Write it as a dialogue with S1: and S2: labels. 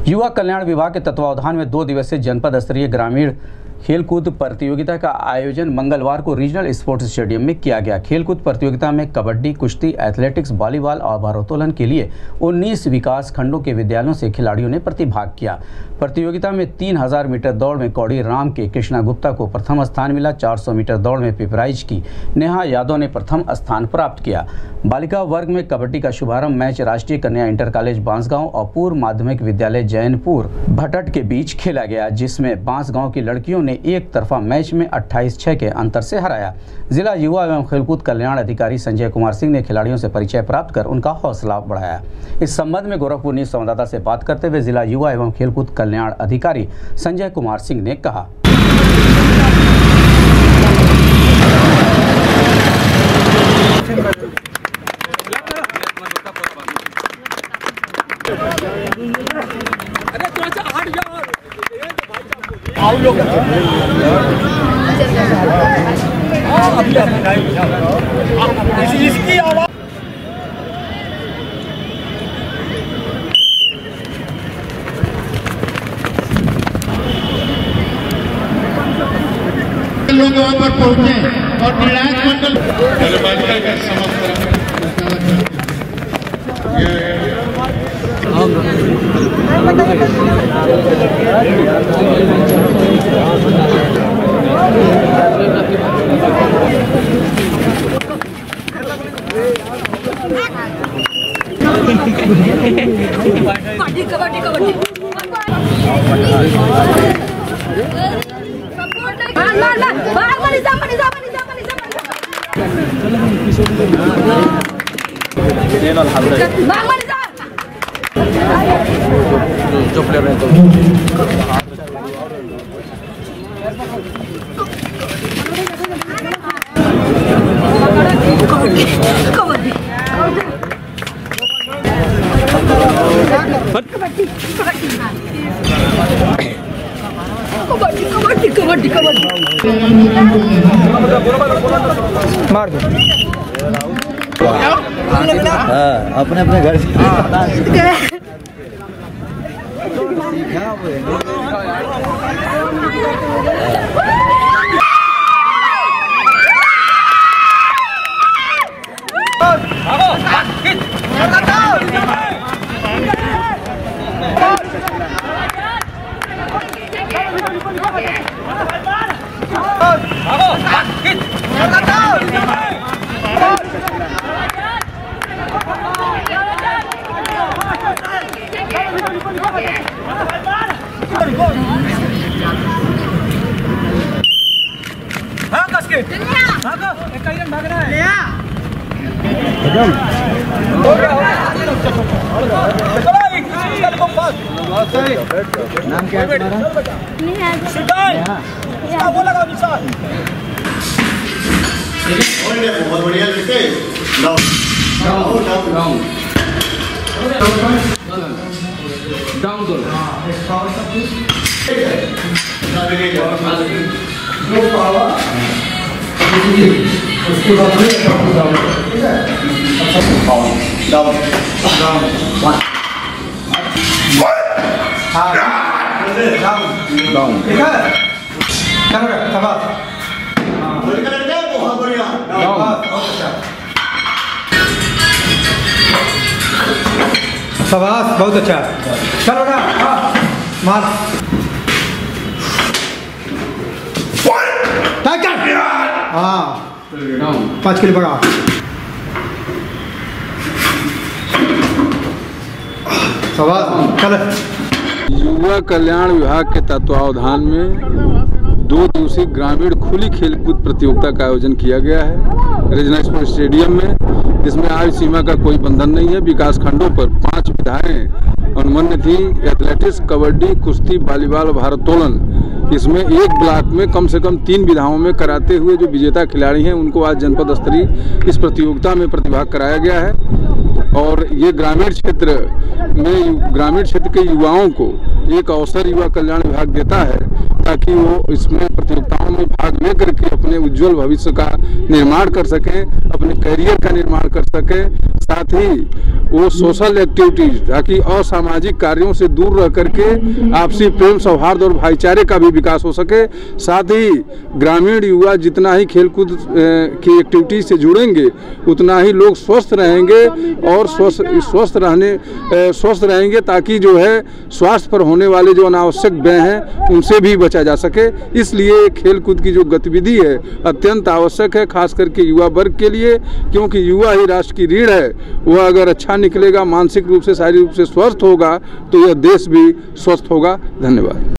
S1: युवा कल्याण विभाग के तत्वावधान में 2 दिवसीय जनपद स्तरीय ग्रामीण खेलकूद प्रतियोगिता का आयोजन मंगलवार को रीजनल स्पोर्ट्स स्टेडियम में किया गया। खेलकूद प्रतियोगिता में कबड्डी, कुश्ती, एथलेटिक्स, वॉलीबॉल और भारोत्तोलन के लिए 19 विकास खंडों के विद्यालयों से खिलाड़ियों ने प्रतिभाग किया। प्रतियोगिता में 3000 मीटर दौड़ में कौड़ी राम के कृष्णा गुप्ता को प्रथम स्थान मिला। 400 मीटर दौड़ में पिपराइच की नेहा यादव ने प्रथम स्थान प्राप्त किया। बालिका वर्ग में कबड्डी का शुभारंभ मैच राष्ट्रीय कन्या इंटर कॉलेज बांसगांव और पूर्व माध्यमिक विद्यालय जैनपुर भटट के बीच खेला गया, जिसमें बांसगांव की लड़कियों ने एक तरफा मैच में 28-6 के अंतर से हराया। जिला युवा एवं खेलकूद कल्याण अधिकारी संजय कुमार सिंह ने खिलाड़ियों से परिचय प्राप्त कर उनका हौसला बढ़ाया। इस संबंध में गोरखपुर न्यूज संवाददाता से बात करते हुए जिला युवा एवं खेलकूद कल्याण अधिकारी संजय कुमार सिंह ने कहा,
S2: इसकी आवाज लोग वहां पर पहुंचे और निर्णायक मंडल कबड्डी जो प्लेयर है तो कबड्डी मार दो।
S3: अपने अपने घर से नाम क्या है तुम्हारा? बहुत बढ़िया लड़के डाउन उसके बाद डाउन ठीक है, चलो शाबाश बहुत बढ़िया शाबाश बहुत अच्छा चलो ना मार हाँ 5 किलो पड़ा शाबाश चलो।
S4: युवा कल्याण विभाग के तत्वावधान में 2 दिवसीय ग्रामीण खुली खेलकूद प्रतियोगिता का आयोजन किया गया है रीजनल स्पोर्ट्स स्टेडियम में। इसमें आयु सीमा का कोई बंधन नहीं है। विकास खंडों पर 5 विधाएं अनुमन्य थी। एथलेटिक्स, कबड्डी, कुश्ती, वॉलीबॉल, भारोत्तोलन। इसमें एक ब्लॉक में कम से कम 3 विधाओं में कराते हुए जो विजेता खिलाड़ी हैं उनको आज जनपद स्तरीय इस प्रतियोगिता में प्रतिभाग कराया गया है। और ये ग्रामीण क्षेत्र के युवाओं को एक अवसर युवा कल्याण विभाग देता है ताकि वो इसमें प्रतियोगिताओं में भाग ले करके अपने उज्जवल भविष्य का निर्माण कर सकें, अपने करियर का निर्माण कर सकें। साथ ही वो सोशल एक्टिविटीज ताकि असामाजिक कार्यों से दूर रह करके आपसी प्रेम, सौहार्द और भाईचारे का भी विकास हो सके। साथ ही ग्रामीण युवा जितना ही खेलकूद की एक्टिविटीज से जुड़ेंगे उतना ही लोग स्वस्थ रहेंगे और स्वस्थ रहेंगे ताकि जो है स्वास्थ्य पर होने वाले जो अनावश्यक व्यय हैं उनसे भी बचा जा सके। इसलिए खेलकूद की जो गतिविधि है अत्यंत आवश्यक है, खास करके युवा वर्ग के लिए, क्योंकि युवा ही राष्ट्र की रीढ़ है। वह अगर अच्छा निकलेगा, मानसिक रूप से, शारीरिक रूप से स्वस्थ होगा तो यह देश भी स्वस्थ होगा। धन्यवाद।